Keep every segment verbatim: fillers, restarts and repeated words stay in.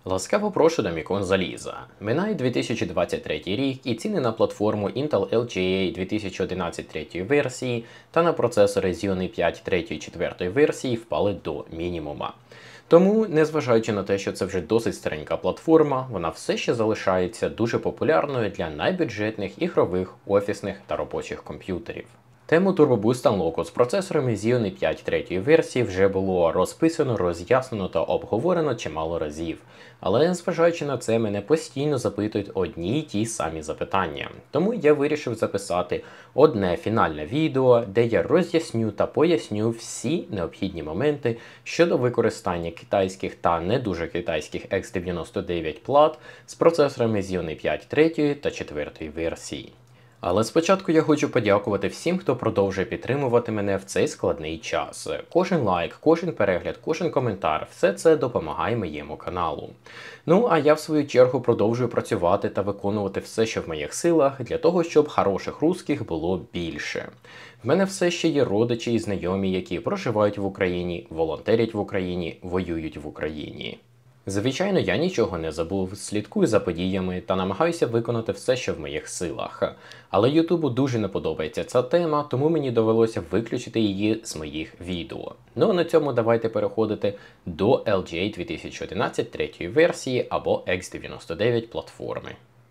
Ласкаво прошу до Мікон Заліза. Минає дві тисячі двадцять третій рік і ціни на платформу Intel ел джі ей дві тисячі одинадцять третьої версії та на процесори Xeon п'ять третьої-четвертої версії впали до мінімума. Тому, незважаючи на те, що це вже досить старенька платформа, вона все ще залишається дуже популярною для найбюджетних ігрових, офісних та робочих комп'ютерів. Тему Turbo Boost Unlock з процесорами Xeon п'ять третьої версії вже було розписано, роз'яснено та обговорено чимало разів. Але незважаючи на це, мене постійно запитують одні й ті самі запитання. Тому я вирішив записати одне фінальне відео, де я роз'ясню та поясню всі необхідні моменти щодо використання китайських та не дуже китайських ікс дев'яносто дев'ять плат з процесорами Xeon п'ять третьої та четвертої версії. Але спочатку я хочу подякувати всім, хто продовжує підтримувати мене в цей складний час. Кожен лайк, кожен перегляд, кожен коментар – все це допомагає моєму каналу. Ну, а я в свою чергу продовжую працювати та виконувати все, що в моїх силах, для того, щоб хороших русських було більше. В мене все ще є родичі і знайомі, які проживають в Україні, волонтерять в Україні, воюють в Україні. Звичайно, я нічого не забув, слідкую за подіями та намагаюся виконати все, що в моїх силах. Але Ютубу дуже не подобається ця тема, тому мені довелося виключити її з моїх відео. Ну а на цьому давайте переходити до ел джі ей дві тисячі одинадцять третьої версії або ікс дев'яносто дев'ять платформи.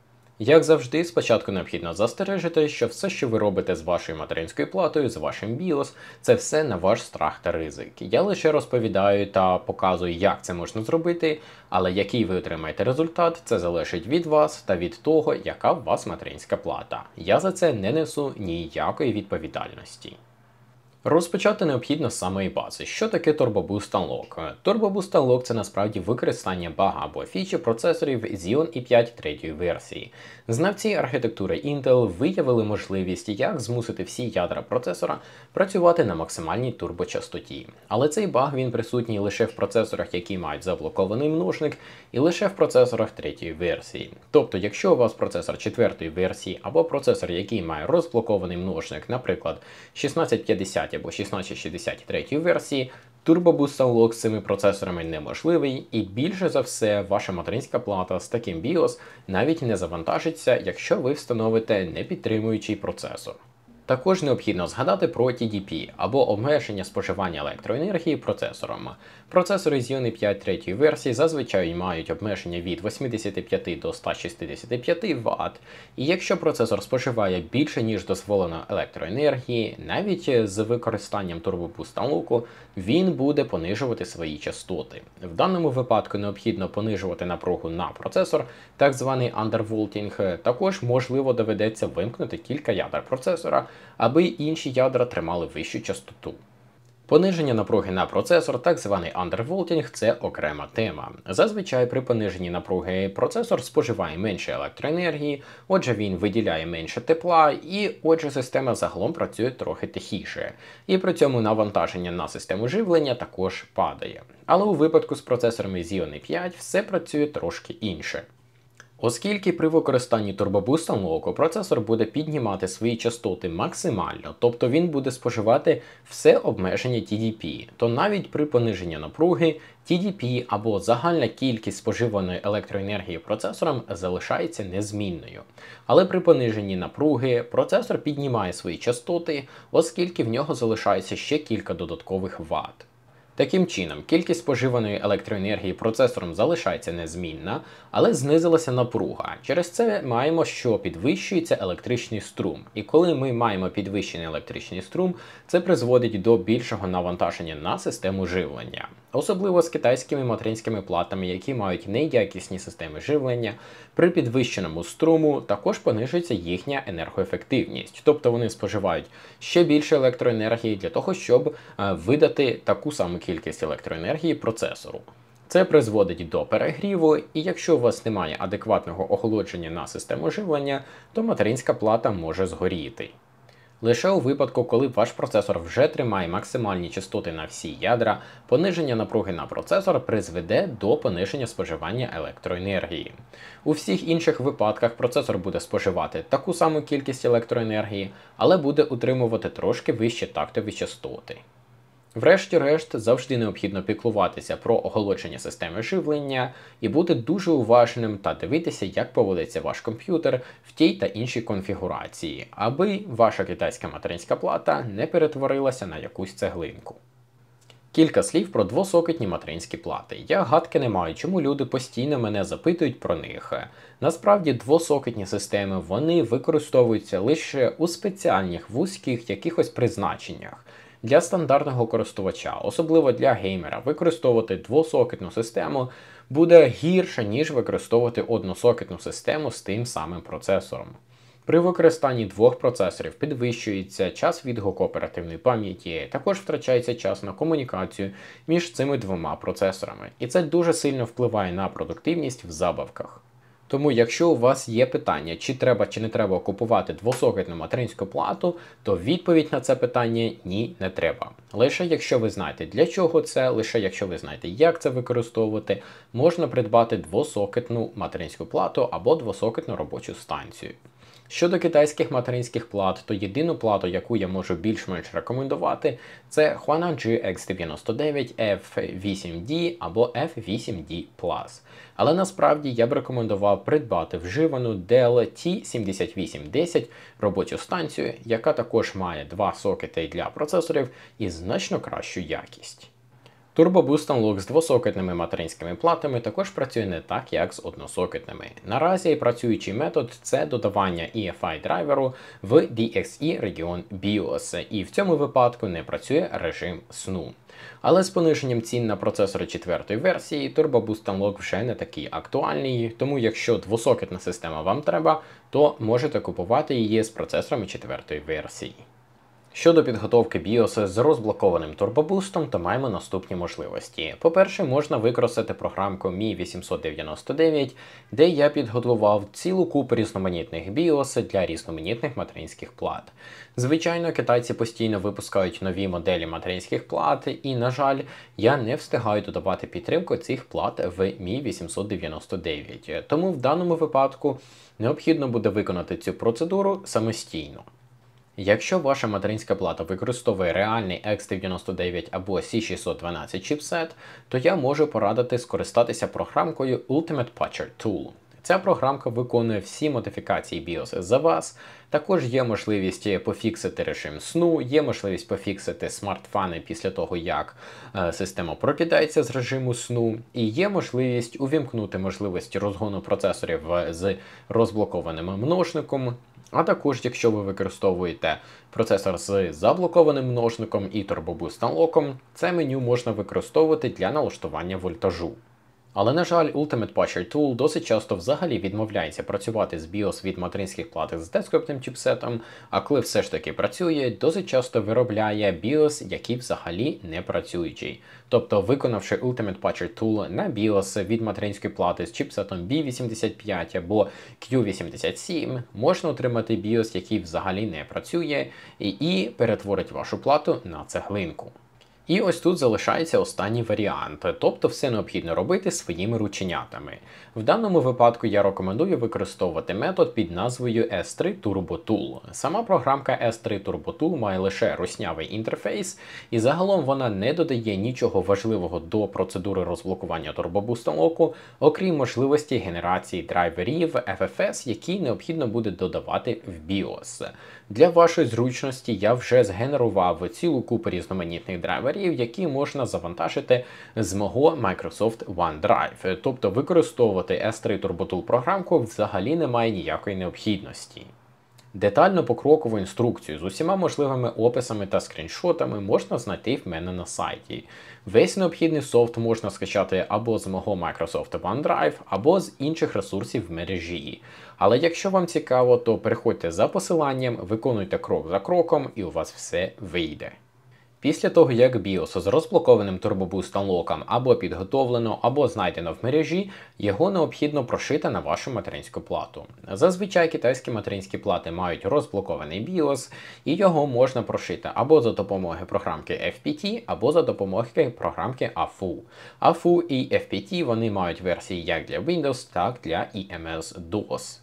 Як завжди, спочатку необхідно застережити, що все, що ви робите з вашою материнською платою, з вашим біос, це все на ваш страх та ризик. Я лише розповідаю та показую, як це можна зробити, але який ви отримаєте результат, це залежить від вас та від того, яка у вас материнська плата. Я за це не несу ніякої відповідальності. Розпочати необхідно з самої бази. Що таке Turbo Boost Unlock? Turbo Boost Unlock – це насправді використання бага або фічі процесорів Xeon п'ять третьої версії. Знавці архітектури Intel виявили можливість, як змусити всі ядра процесора працювати на максимальній турбочастоті. Але цей баг він присутній лише в процесорах, які мають заблокований множник, і лише в процесорах третьої версії. Тобто, якщо у вас процесор четвертої версії або процесор, який має розблокований множник, наприклад, шістнадцять п'ятдесят або шістнадцять шістдесят третьої версії, Turbo Boost Unlock з цими процесорами неможливий, і більше за все ваша материнська плата з таким біос навіть не завантажиться, якщо ви встановите непідтримуючий процесор. Також необхідно згадати про ті ді пі, або обмеження споживання електроенергії процесором. Процесори Xeon п'ять третьої версії зазвичай мають обмеження від вісімдесят п'ять до ста шістдесят п'ять ватт, і якщо процесор споживає більше, ніж дозволено електроенергії, навіть з використанням Turbo Boost Unlock, він буде понижувати свої частоти. В даному випадку необхідно понижувати напругу на процесор, так званий undervolting. Також можливо доведеться вимкнути кілька ядер процесора, аби інші ядра тримали вищу частоту. Пониження напруги на процесор, так званий undervolting, це окрема тема. Зазвичай при пониженні напруги процесор споживає менше електроенергії, отже він виділяє менше тепла, і отже система загалом працює трохи тихіше. І при цьому навантаження на систему живлення також падає. Але у випадку з процесорами Xeon п'ять все працює трошки інше. Оскільки при використанні Turbo Boost Unlock процесор буде піднімати свої частоти максимально, тобто він буде споживати все обмеження ті ді пі, то навіть при пониженні напруги ті ді пі або загальна кількість споживаної електроенергії процесором залишається незмінною. Але при пониженні напруги процесор піднімає свої частоти, оскільки в нього залишається ще кілька додаткових ватт. Таким чином, кількість споживаної електроенергії процесором залишається незмінна, але знизилася напруга. Через це маємо, що підвищується електричний струм. І коли ми маємо підвищений електричний струм, це призводить до більшого навантаження на систему живлення. Особливо з китайськими материнськими платами, які мають неякісні системи живлення, при підвищеному струму також понижується їхня енергоефективність. Тобто вони споживають ще більше електроенергії для того, щоб видати таку саму кількість електроенергії процесору. Це призводить до перегріву, і якщо у вас немає адекватного охолодження на систему живлення, то материнська плата може згоріти. Лише у випадку, коли ваш процесор вже тримає максимальні частоти на всі ядра, пониження напруги на процесор призведе до пониження споживання електроенергії. У всіх інших випадках процесор буде споживати таку саму кількість електроенергії, але буде утримувати трошки вищі тактові частоти. Врешті-решт, завжди необхідно піклуватися про охолодження системи живлення і бути дуже уважним та дивитися, як поводиться ваш комп'ютер в тій та іншій конфігурації, аби ваша китайська материнська плата не перетворилася на якусь цеглинку. Кілька слів про двосокетні материнські плати. Я гадки не маю, чому люди постійно мене запитують про них. Насправді, двосокетні системи, вони використовуються лише у спеціальних вузьких якихось призначеннях. Для стандартного користувача, особливо для геймера, використовувати двосокетну систему буде гірше, ніж використовувати односокетну систему з тим самим процесором. При використанні двох процесорів підвищується час відгуку оперативної пам'яті, також втрачається час на комунікацію між цими двома процесорами. І це дуже сильно впливає на продуктивність в забавках. Тому якщо у вас є питання, чи треба чи не треба купувати двосокетну материнську плату, то відповідь на це питання – ні, не треба. Лише якщо ви знаєте для чого це, лише якщо ви знаєте як це використовувати, можна придбати двосокетну материнську плату або двосокетну робочу станцію. Щодо китайських материнських плат, то єдину плату, яку я можу більш-менш рекомендувати, це Huanaji ікс дев'яносто дев'ять еф вісім ді або еф вісім ді плюс. Але насправді я б рекомендував придбати вживану Dell ті сімдесят вісім десять робочу станцію, яка також має два сокети для процесорів і значно кращу якість. Turbo Boost Unlock з двосокетними материнськими платами також працює не так, як з односокетними. Наразі працюючий метод – це додавання і еф ай драйверу в ді екс і Region BIOS, і в цьому випадку не працює режим сну. Але з пониженням цін на процесори четвертої версії, Turbo Boost Unlock вже не такий актуальний, тому якщо двосокетна система вам треба, то можете купувати її з процесорами четвертої версії. Щодо підготовки BIOS з розблокованим Turbo Boost, то маємо наступні можливості. По-перше, можна використати програмку мі вісімсот дев'яносто дев'ять, де я підготував цілу купу різноманітних BIOS для різноманітних материнських плат. Звичайно, китайці постійно випускають нові моделі материнських плат, і, на жаль, я не встигаю додавати підтримку цих плат в мі вісімсот дев'яносто дев'ять. Тому в даному випадку необхідно буде виконати цю процедуру самостійно. Якщо ваша материнська плата використовує реальний ікс дев'яносто дев'ять або сі шістсот дванадцять чіпсет, то я можу порадити скористатися програмкою Ultimate Patcher Tool. Ця програмка виконує всі модифікації BIOS за вас. Також є можливість пофіксити режим сну, є можливість пофіксити смартфани після того, як е, система прокидається з режиму сну, і є можливість увімкнути можливості розгону процесорів з розблокованим множником. А також, якщо ви використовуєте процесор з заблокованим множником і Turbo Boost Unlock, це меню можна використовувати для налаштування вольтажу. Але, на жаль, Ultimate Patcher Tool досить часто взагалі відмовляється працювати з BIOS від материнських плат з десктопним чіпсетом, а коли все ж таки працює, досить часто виробляє BIOS, який взагалі не працюючий. Тобто, виконавши Ultimate Patcher Tool на BIOS від материнської плати з чіпсетом бі вісімдесят п'ять або кью вісімдесят сім, можна отримати BIOS, який взагалі не працює, і, і перетворить вашу плату на цеглинку. І ось тут залишається останній варіант, тобто все необхідно робити своїми рученятами. В даному випадку я рекомендую використовувати метод під назвою ес три Turbo Tool. Сама програмка ес три Turbo Tool має лише руснявий інтерфейс, і загалом вона не додає нічого важливого до процедури розблокування Turbo Boost Unlock, окрім можливості генерації драйверів еф еф ес, які необхідно буде додавати в BIOS. Для вашої зручності я вже згенерував цілу купу різноманітних драйверів, які можна завантажити з мого Microsoft OneDrive. Тобто використовувати ес три Turbo Tool програмку взагалі немає ніякої необхідності. Детальну покрокову інструкцію з усіма можливими описами та скріншотами можна знайти в мене на сайті. Весь необхідний софт можна скачати або з мого Microsoft OneDrive, або з інших ресурсів в мережі. Але якщо вам цікаво, то переходьте за посиланням, виконуйте крок за кроком і у вас все вийде. Після того, як BIOS з розблокованим Turbo Boost Unlock або підготовлено, або знайдено в мережі, його необхідно прошити на вашу материнську плату. Зазвичай китайські материнські плати мають розблокований BIOS, і його можна прошити або за допомогою програмки еф пі ті, або за допомогою програмки ей еф ю. ей еф ю і еф пі ті вони мають версії як для Windows, так і для і ем ес-дос.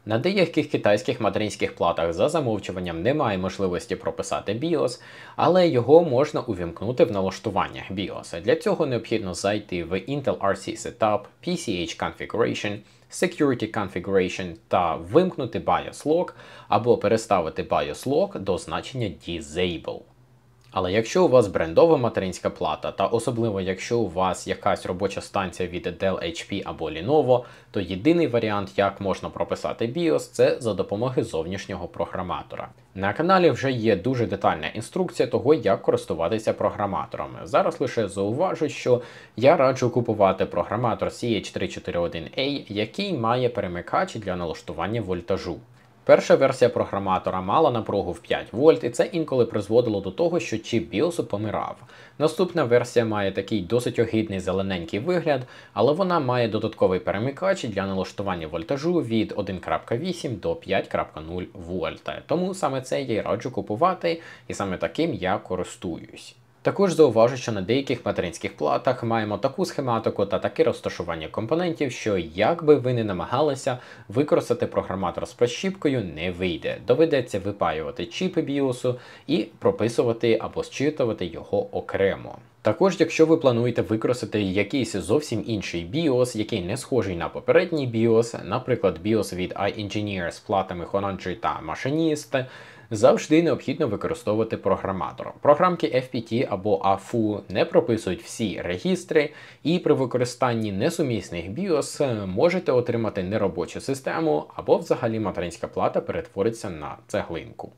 На деяких китайських материнських платах за замовчуванням немає можливості прописати BIOS, але його можна увімкнути в налаштуваннях BIOS. Для цього необхідно зайти в Intel ар сі Setup, пі сі ейч Configuration, Security Configuration та вимкнути BIOS Lock або переставити BIOS Lock до значення Disable. Але якщо у вас брендова материнська плата, та особливо якщо у вас якась робоча станція від Dell ейч пі або Lenovo, то єдиний варіант, як можна прописати BIOS, це за допомогою зовнішнього програматора. На каналі вже є дуже детальна інструкція того, як користуватися програматором. Зараз лише зауважу, що я раджу купувати програматор сі ейч триста чотирюдесят один ей, який має перемикач для налаштування вольтажу. Перша версія програматора мала напругу в п'ять вольт, і це інколи призводило до того, що чіп BIOS помирав. Наступна версія має такий досить огидний зелененький вигляд, але вона має додатковий перемикач для налаштування вольтажу від один крапка вісім до п'ять крапка нуль вольта. Тому саме це я й раджу купувати, і саме таким я користуюсь. Також зауважу, що на деяких материнських платах маємо таку схематику та таке розташування компонентів, що як би ви не намагалися, використати програматор з прищіпкою не вийде. Доведеться випаювати чіпи BIOS і прописувати або зчитувати його окремо. Також, якщо ви плануєте використати якийсь зовсім інший BIOS, який не схожий на попередній BIOS, наприклад, BIOS від iEngineer з платами Honanji та Machinist, завжди необхідно використовувати програматор. Програмки еф пі ті або ей еф ю не прописують всі регістри, і при використанні несумісних BIOS можете отримати неробочу систему, або взагалі материнська плата перетвориться на цеглинку.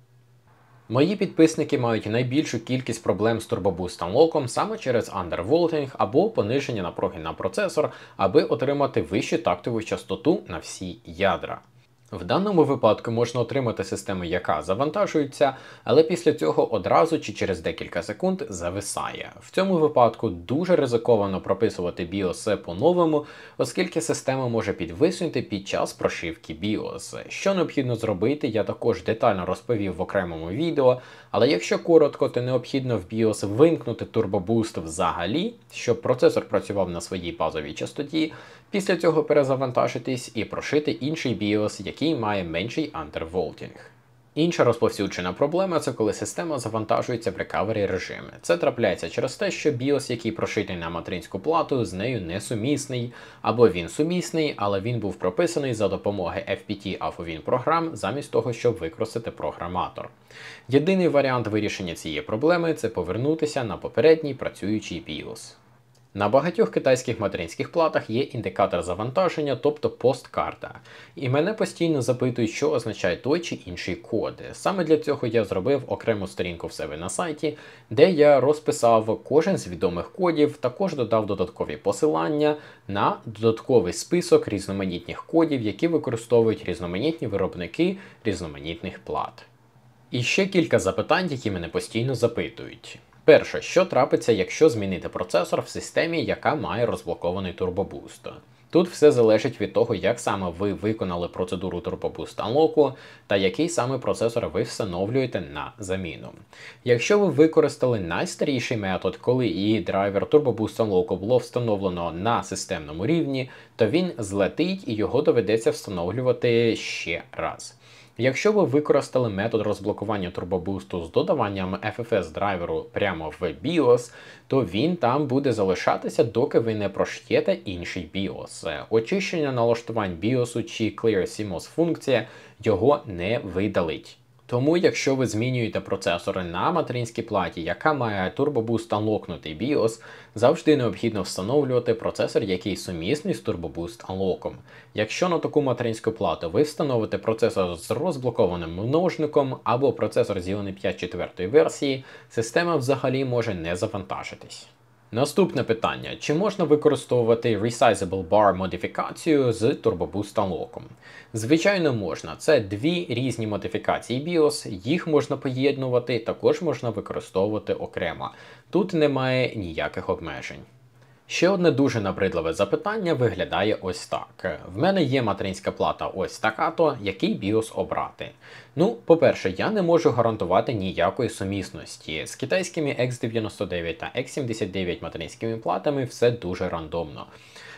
Мої підписники мають найбільшу кількість проблем з Turbo Boost Unlock саме через андерволтинг або пониження напруги на процесор, аби отримати вищу тактову частоту на всі ядра. В даному випадку можна отримати систему, яка завантажується, але після цього одразу чи через декілька секунд зависає. В цьому випадку дуже ризиковано прописувати BIOS по-новому, оскільки система може підвиснути під час прошивки BIOS. Що необхідно зробити, я також детально розповів в окремому відео, але якщо коротко, то необхідно в BIOS вимкнути Turbo Boost взагалі, щоб процесор працював на своїй базовій частоті, після цього перезавантажитись і прошити інший BIOS, який має менший андерволтинг. Інша розповсюджена проблема – це коли система завантажується в рекавері режимі. Це трапляється через те, що BIOS, який прошитий на материнську плату, з нею несумісний, або він сумісний, але він був прописаний за допомогою еф пі ті ей еф ю програм, замість того, щоб використати програматор. Єдиний варіант вирішення цієї проблеми – це повернутися на попередній працюючий BIOS. На багатьох китайських материнських платах є індикатор завантаження, тобто посткарта. І мене постійно запитують, що означає той чи інший код. Саме для цього я зробив окрему сторінку в себе на сайті, де я розписав кожен з відомих кодів, також додав додаткові посилання на додатковий список різноманітних кодів, які використовують різноманітні виробники різноманітних плат. І ще кілька запитань, які мене постійно запитують. Перше, що трапиться, якщо змінити процесор в системі, яка має розблокований Turbo Boost? Тут все залежить від того, як саме ви виконали процедуру Turbo Boost Unlock та який саме процесор ви встановлюєте на заміну. Якщо ви використали найстаріший метод, коли і драйвер Turbo Boost Unlock було встановлено на системному рівні, то він злетить і його доведеться встановлювати ще раз. Якщо ви використали метод розблокування Turbo Boost з додаванням еф еф ес драйверу прямо в BIOS, то він там буде залишатися, доки ви не прош'єте інший BIOS. Очищення налаштувань BIOS чи Clear сі ем о ес функція його не видалить. Тому, якщо ви змінюєте процесори на материнській платі, яка має Turbo Boost Unlockнутий BIOS, завжди необхідно встановлювати процесор, який сумісний з Turbo Boost Unlock. Якщо на таку материнську плату ви встановите процесор з розблокованим множником або процесор Xeon п'ять четвертої версії, система взагалі може не завантажитись. Наступне питання. Чи можна використовувати Resizable Bar модифікацію з Turbo Boost Unlock? Звичайно можна. Це дві різні модифікації BIOS, їх можна поєднувати, також можна використовувати окремо. Тут немає ніяких обмежень. Ще одне дуже набридливе запитання виглядає ось так. В мене є материнська плата ось така-то, який BIOS обрати? Ну, по-перше, я не можу гарантувати ніякої сумісності. З китайськими ікс дев'яносто дев'ять та ікс сімдесят дев'ять материнськими платами все дуже рандомно.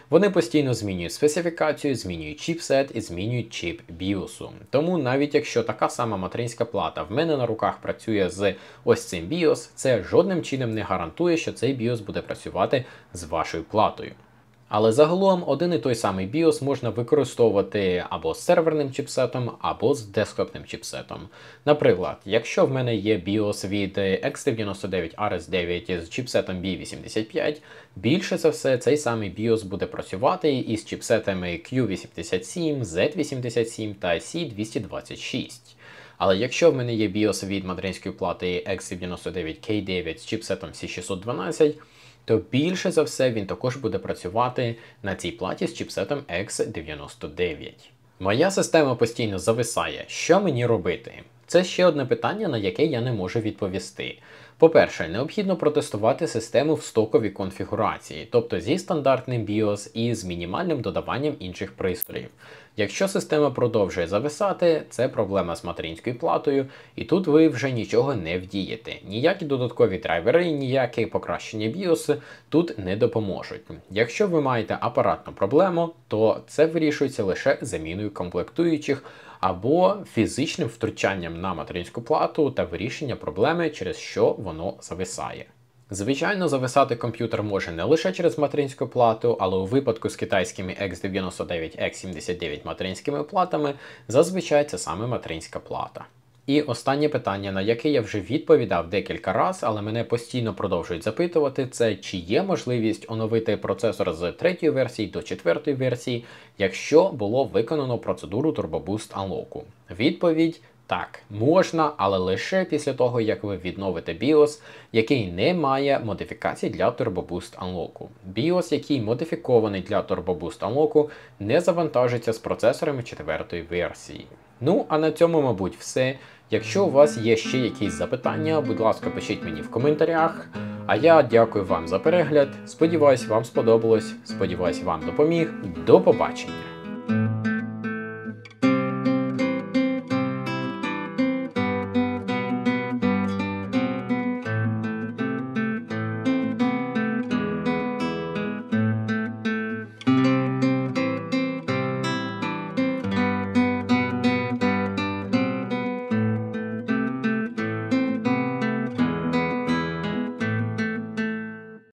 Вони постійно змінюють специфікацію, змінюють чіпсет і змінюють чіп біосу. Тому навіть якщо така сама материнська плата в мене на руках працює з ось цим BIOS, це жодним чином не гарантує, що цей BIOS буде працювати з вашою платою. Але загалом один і той самий BIOS можна використовувати або з серверним чіпсетом, або з десктопним чіпсетом. Наприклад, якщо в мене є BIOS від ікс дев'яносто дев'ять ар ес дев'ять з чіпсетом бі вісімдесят п'ять, більше за все цей самий BIOS буде працювати із чіпсетами кью вісімдесят сім, зет вісімдесят сім та сі двісті двадцять шість. Але якщо в мене є BIOS від материнської плати ікс дев'яносто дев'ять кей дев'ять з чіпсетом сі шістсот дванадцять, то більше за все він також буде працювати на цій платі з чіпсетом ікс дев'яносто дев'ять. Моя система постійно зависає. Що мені робити? Це ще одне питання, на яке я не можу відповісти. По-перше, необхідно протестувати систему в стоковій конфігурації, тобто зі стандартним BIOS і з мінімальним додаванням інших пристроїв. Якщо система продовжує зависати, це проблема з материнською платою, і тут ви вже нічого не вдієте. Ніякі додаткові драйвери, ніякі покращення BIOS тут не допоможуть. Якщо ви маєте апаратну проблему, то це вирішується лише заміною комплектуючих або фізичним втручанням на материнську плату та вирішення проблеми, через що воно зависає. Звичайно, зависати комп'ютер може не лише через материнську плату, але у випадку з китайськими ікс дев'яносто дев'ять ікс сімдесят дев'ять материнськими платами зазвичай це саме материнська плата. І останнє питання, на яке я вже відповідав декілька разів, але мене постійно продовжують запитувати, це чи є можливість оновити процесор з третьої версії до четвертої версії, якщо було виконано процедуру Turbo Boost Unlock. Відповідь – так, можна, але лише після того, як ви відновите BIOS, який не має модифікацій для Turbo Boost Unlock. BIOS, який модифікований для Turbo Boost Unlock, не завантажиться з процесорами четвертої версії. Ну, а на цьому, мабуть, все. Якщо у вас є ще якісь запитання, будь ласка, пишіть мені в коментарях. А я дякую вам за перегляд. Сподіваюсь, вам сподобалось. Сподіваюсь, вам допоміг. До побачення!